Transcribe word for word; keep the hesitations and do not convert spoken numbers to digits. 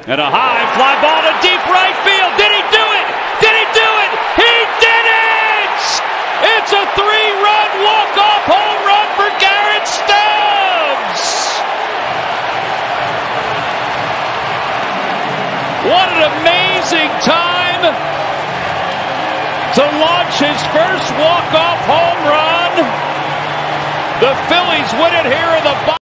And a high fly ball to deep right field. Did he do it? Did he do it? He did it! It's a three-run walk-off home run for Garrett Stubbs! What an amazing time to launch his first walk-off home run. The Phillies win it here in the